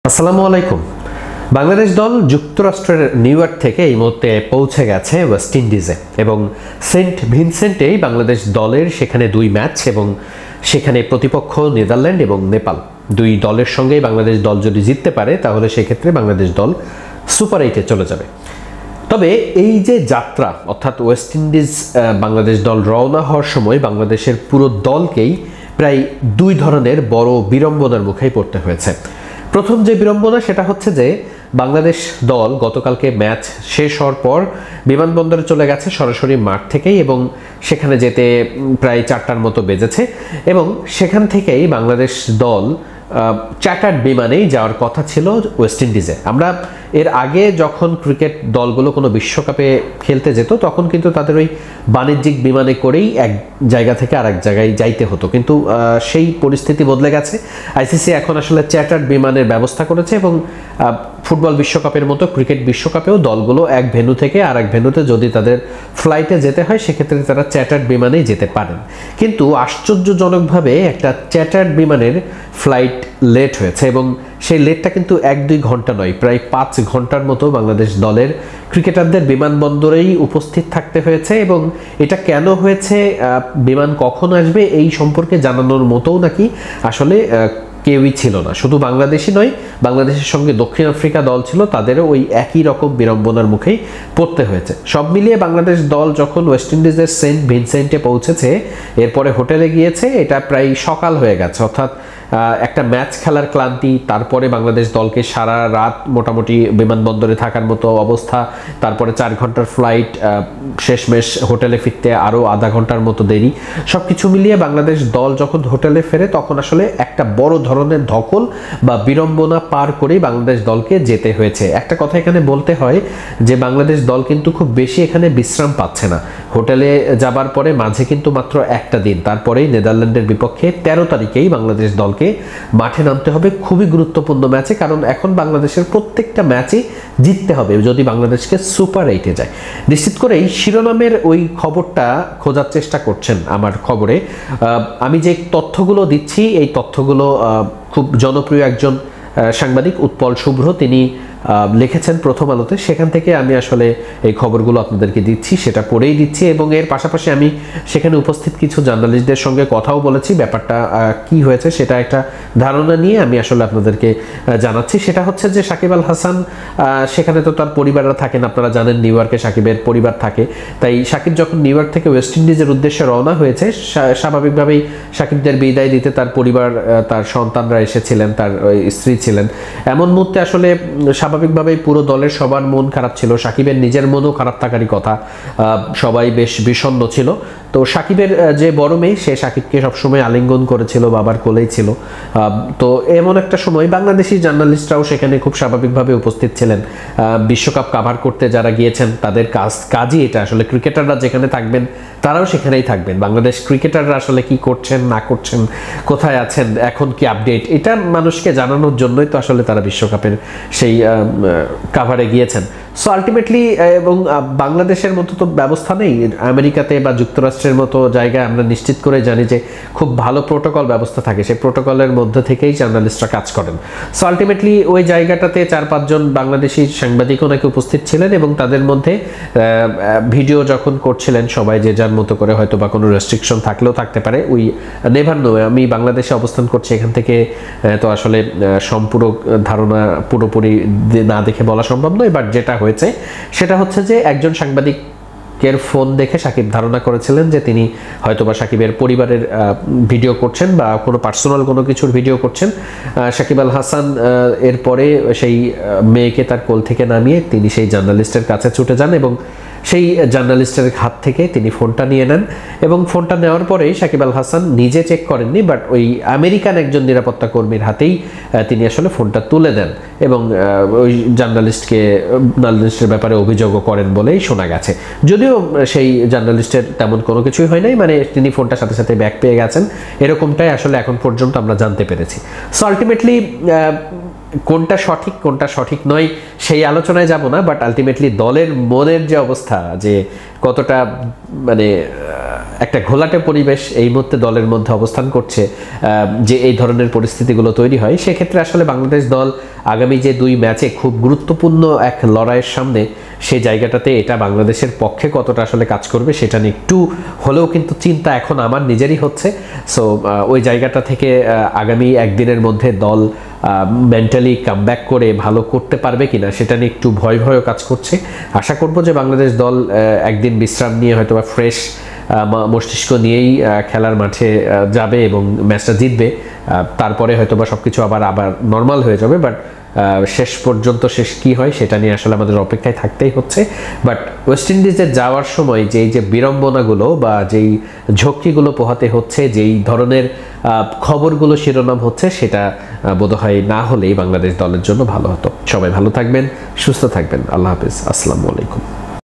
আসসালামু আলাইকুম। বাংলাদেশ দল যুক্তরাষ্ট্রের নিউ ইয়র্ক থেকে এই মুহূর্তে পৌঁছে গেছে ওয়েস্ট ইন্ডিজে এবং সেন্ট ভিনসেন্টেই বাংলাদেশ দলের সেখানে দুই ম্যাচ এবং সেখানে প্রতিপক্ষ নেদারল্যান্ড এবং নেপাল। দুই দলের সঙ্গেই বাংলাদেশ দল যদি জিততে পারে তাহলে সেক্ষেত্রে বাংলাদেশ দল সুপার এইটে চলে যাবে। তবে এই যে যাত্রা অর্থাৎ ওয়েস্ট ইন্ডিজ বাংলাদেশ দল রওনা হওয়ার সময় বাংলাদেশের পুরো দলকেই প্রায় দুই ধরনের বড় বিড়ম্বনার মুখেই পড়তে হয়েছে। প্রথম যে বিড়ম্বনা সেটা হচ্ছে যে বাংলাদেশ দল গতকালকে ম্যাচ শেষ হওয়ার পর বিমানবন্দরে চলে গেছে সরাসরি মাঠ থেকেই এবং সেখানে যেতে প্রায় 4টার মতো বেজেছে এবং সেখান থেকেই বাংলাদেশ দল চার্টার্ড বিমানেই যাওয়ার কথা ছিল ওয়েস্ট ইন্ডিজে। আমরা এর আগে যখন ক্রিকেট দলগুলো কোনো বিশ্বকাপে খেলতে যেত তখন কিন্তু তাদের ওই বাণিজ্যিক বিমানে করেই এক জায়গা থেকে আরেক জায়গায় যাইতে হতো, কিন্তু সেই পরিস্থিতি বদলে গেছে। আইসিসি এখন আসলে চার্টার্ড বিমানের ব্যবস্থা করেছে এবং ফুটবল বিশ্বকাপের মতো ক্রিকেট বিশ্বকাপেও দলগুলো এক ভেন্যু থেকে আর এক ভেন্যুতে যদি তাদের ফ্লাইটে যেতে হয় সেক্ষেত্রে তারা চার্টার্ড বিমানেই যেতে পারেন। কিন্তু আশ্চর্যজনকভাবে একটা চার্টার্ড বিমানের ফ্লাইট লেট হয়েছে এবং সেই লেটটা কিন্তু 1-2 ঘন্টা নয়, প্রায় 5 ঘন্টার মতো বাংলাদেশ দলের ক্রিকেটারদের বিমানবন্দরেই উপস্থিত থাকতে হয়েছে এবং এটা কেন হয়েছে, বিমান কখন আসবে এই সম্পর্কে জানানোর মতোও নাকি আসলে কেউই ছিল না। শুধু বাংলাদেশই নয়, বাংলাদেশের সঙ্গে দক্ষিণ আফ্রিকা দল ছিল, তাদেরও ওই একই রকম বিড়ম্বনার মুখেই পড়তে হয়েছে। সব মিলিয়ে বাংলাদেশ দল যখন ওয়েস্ট ইন্ডিজের সেন্ট ভিনসেন্টে পৌঁছেছে এরপরে হোটেলে গিয়েছে, এটা প্রায় সকাল হয়ে গেছে, অর্থাৎ একটা ম্যাচ খেলার ক্লান্তি, তারপরে বাংলাদেশ দলকে সারা রাত মোটামুটি বিমানবন্দরে থাকার মতো অবস্থা, তারপরে 4 ঘন্টার ফ্লাইট, শেষমেশ হোটেলে ফিরতে আরও আধা ঘন্টার মতো দেরি, সব কিছু মিলিয়ে বাংলাদেশ দল যখন হোটেলে ফেরে তখন আসলে একটা বড় ধরনের ধকল বা বিড়ম্বনা পার করেই বাংলাদেশ দলকে যেতে হয়েছে। একটা কথা এখানে বলতে হয় যে বাংলাদেশ দল কিন্তু খুব বেশি এখানে বিশ্রাম পাচ্ছে না। হোটেলে যাবার পরে মাঝে কিন্তু মাত্র একটা দিন, তারপরেই নেদারল্যান্ডের বিপক্ষে 13 তারিখেই বাংলাদেশ দলকে মাঠে নামতে হবে খুবই গুরুত্বপূর্ণ ম্যাচে, কারণ এখন বাংলাদেশের প্রত্যেকটা ম্যাচই জিততে হবে যদি বাংলাদেশকে সুপার এইটে যায়। নিশ্চিত করেই শিরোনামের ওই খবরটা খোঁজার চেষ্টা করছেন আমার খবরে। আমি যে তথ্যগুলো দিচ্ছি এই তথ্যগুলো খুব জনপ্রিয় একজন সাংবাদিক উৎপল শুভ্র তিনি লিখেছেন প্রথম আলোতে, সেখান থেকে আমি আসলে এই খবরগুলো আপনাদেরকে দিচ্ছি, সেটা পড়েই দিচ্ছি এবং এর পাশাপাশি আমি সেখানে উপস্থিত কিছু জার্নালিস্টদের সঙ্গে কথাও বলেছি। ব্যাপারটা কি হয়েছে সেটা একটা ধারণা নিয়ে আমি আসলে আপনাদেরকে জানাচ্ছি। সেটা হচ্ছে যে সাকিব আল হাসান সেখানে তো তার পরিবাররা থাকেন, আপনারা জানেন নিউ ইয়র্কে সাকিবের পরিবার থাকে, তাই সাকিব যখন নিউ ইয়র্ক থেকে ওয়েস্ট ইন্ডিজের উদ্দেশ্যে রওনা হয়েছে স্বাভাবিকভাবেই সাকিবদের বিদায় দিতে তার পরিবার, তার সন্তানরা এসেছিলেন, তার স্ত্রী ছিলেন। এমন মুহূর্তে আসলে স্বাভাবিকভাবেই পুরো দলের সবার মন খারাপ ছিল, সাকিবের নিজের মনও খারাপ থাকারই কথা, সবাই বেশ বিষণ্ণ ছিল। তো সাকিবের যে বড় মেয়ে সে সাকিবকে সবসময় আলিঙ্গন করেছিল, বাবার কোলেই ছিল। তো এমন একটা সময় বাংলাদেশি জার্নালিস্টরাও সেখানে খুব স্বাভাবিকভাবে উপস্থিত ছিলেন। বিশ্বকাপ কাভার করতে যারা গিয়েছেন তাদের কাজই এটা, আসলে ক্রিকেটাররা যেখানে থাকবেন তারাও সেখানেই থাকবেন। বাংলাদেশ ক্রিকেটাররা আসলে কি করছেন না করছেন, কোথায় আছেন, এখন কি আপডেট, এটা মানুষকে জানানোর জন্যই তো আসলে তারা বিশ্বকাপের সেই কাভারে গিয়েছেন। সো আলটিমেটলি এবং বাংলাদেশের মতো তো ব্যবস্থা নেই, আমেরিকাতে বা যুক্তরাষ্ট্রের মতো জায়গায় আমরা নিশ্চিত করে জানি যে খুব ভালো প্রোটোকল ব্যবস্থা থাকে, সেই প্রোটোকলের মধ্যে থেকেই জার্নালিস্টরা কাজ করেন। সো আলটিমেটলি ওই জায়গাটাতে 4-5 জন বাংলাদেশি সাংবাদিকও নাকি উপস্থিত ছিলেন এবং তাদের মধ্যে ভিডিও যখন করছিলেন সবাই যে যার মতো করে, হয়তো বা কোনো রেস্ট্রিকশন থাকলেও থাকতে পারে, উই নেভার নো। আমি বাংলাদেশে অবস্থান করছি, এখান থেকে তো আসলে সম্পূরক ধারণা পুরোপুরি না দেখে বলা সম্ভব নয়, বাট যেটা হয়েছে সেটা হচ্ছে যে একজন সাংবাদিকের ফোন দেখে সাকিব ধারণা করেছিলেন যে তিনি হয়তোবা সাকিবের পরিবারের ভিডিও করছেন বা কোনো পার্সোনাল কোনো কিছুর ভিডিও করছেন। সাকিব আল হাসান এরপরে সেই মেয়েকে তার কোল থেকে নামিয়ে তিনি সেই জার্নালিস্টের কাছে ছুটে যান এবং সেই জার্নালিস্টের হাত থেকে তিনি ফোনটা নিয়ে নেন এবং ফোনটা নেওয়ার পরেই সাকিব আল হাসান নিজে চেক করেননি, বাট ওই আমেরিকান একজন নিরাপত্তা কর্মীর হাতেই তিনি আসলে ফোনটা তুলে দেন এবং ওই জার্নালিস্টের ব্যাপারে অভিযোগও করেন বলেই শোনা গেছে। যদিও সেই জার্নালিস্টের তেমন কোনো কিছুই হয় নাই, মানে তিনি ফোনটার সাথে সাথে ব্যাক পেয়ে গেছেন, এরকমটাই আসলে এখন পর্যন্ত আমরা জানতে পেরেছি। সো আলটিমেটলি কোনটা সঠিক কোনটা সঠিক নয় সেই আলোচনায় যাব না, বাট আলটিমেটলি দলের মনের যে অবস্থা, যে কতটা মানে একটা ঘোলাটে পরিবেশ এই মুহূর্তে দলের মধ্যে অবস্থান করছে, যে এই ধরনের পরিস্থিতিগুলো তৈরি হয়, সেক্ষেত্রে আসলে বাংলাদেশ দল আগামী যে 2 ম্যাচে খুব গুরুত্বপূর্ণ এক লড়াইয়ের সামনে, সেই জায়গাটাতে এটা বাংলাদেশের পক্ষে কতটা আসলে কাজ করবে সেটা নিয়ে একটু হলেও কিন্তু চিন্তা এখন আমার নিজেরই হচ্ছে। সো ওই জায়গাটা থেকে আগামী একদিনের মধ্যে দল মেন্টালি কামব্যাক করে ভালো করতে পারবে কিনা সেটা নিয়ে একটু ভয়ও কাজ করছে। আশা করব যে বাংলাদেশ দল একদিন বিশ্রাম নিয়ে হয়তো বা ফ্রেশ মস্তিষ্ক নিয়েই খেলার মাঠে যাবে এবং ম্যাচটা জিতবে। তারপরে হয়তো বা সবকিছু আবার নর্মাল হয়ে যাবে। বাট শেষ পর্যন্ত শেষ কি হয় সেটা নিয়ে আসলে আমাদের অপেক্ষায় থাকতেই হচ্ছে। বাট ওয়েস্ট ইন্ডিজে যাওয়ার সময় যেই যে বিড়ম্বনাগুলো বা যেই ঝক্কিগুলো পোহাতে হচ্ছে, যেই ধরনের খবরগুলো শিরোনাম হচ্ছে, সেটা বোধহয় না হলেই বাংলাদেশ দলের জন্য ভালো হতো। সবাই ভালো থাকবেন, সুস্থ থাকবেন। আল্লাহ হাফিজ, আসসালামু আলাইকুম।